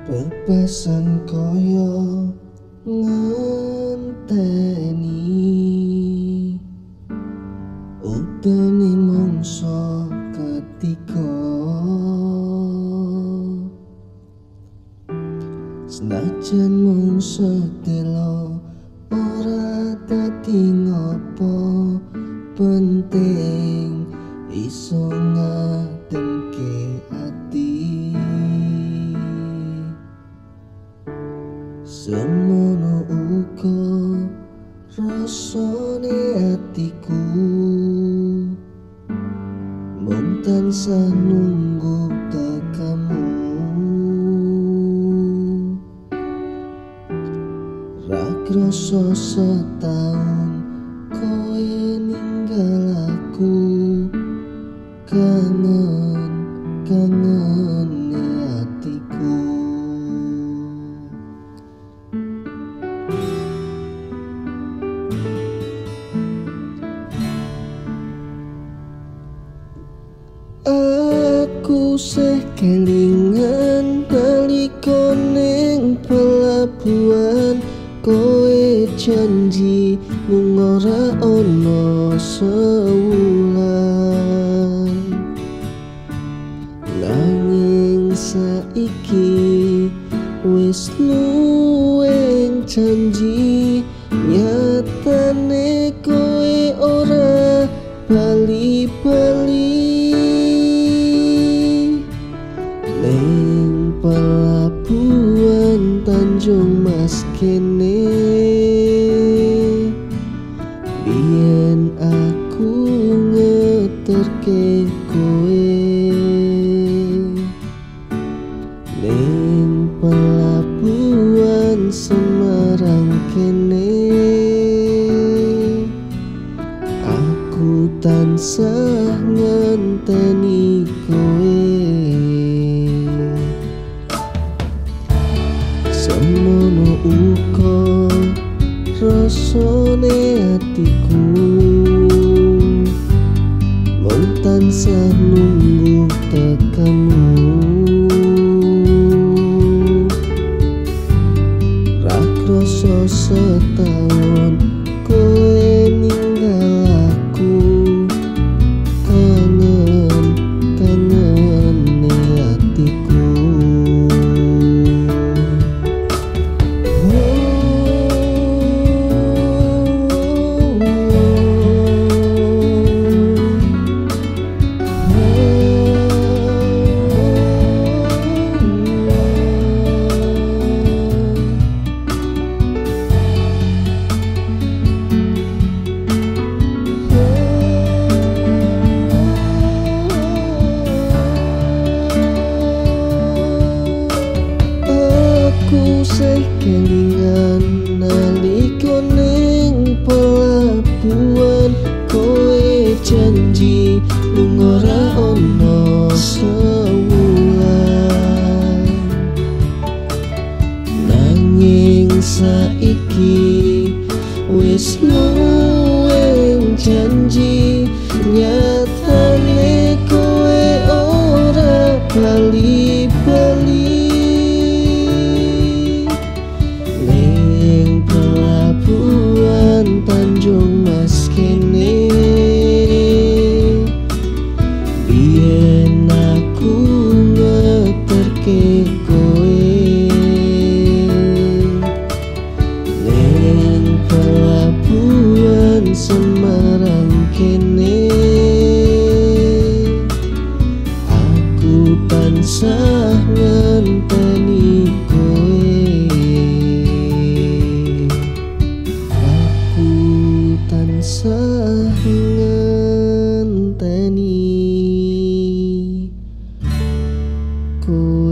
Bebasan koyo ngenteni utene mongso ketika senajan mongso telo ora dadi ngopo penting iso ngademke ati semono uga rasane atiku mung tansah nunggu tekamu ra krasa setahun kowe ninggal aku kangen hatiku. Aku sih kelingan nalika ning pelabuhan kowe janji mung ora ono sewulan nanging saiki wis luwih janji nyatane kowe ora bali-bali ning pelabuhan Tanjung Mas kene biyen aku ngeterke kowe ning pelabuhan Semarang kene aku tansah ngenteni kowe semono uga rasane atiku mung tansah nunggu tekamu ra krasa setahun kowe ninggal aku kangen hatiku. Aku sih kelingan nalika ning pelabuhan kowe janji mung ora ono sewulan nanging saiki wis luwih janji nyatane kowe ora bali-bali Tanjung Mas kene biyen aku ngeterke kowe ning pelabuhan Semarang kene aku tansah ngenteni kowe tansah ngenteni kowe.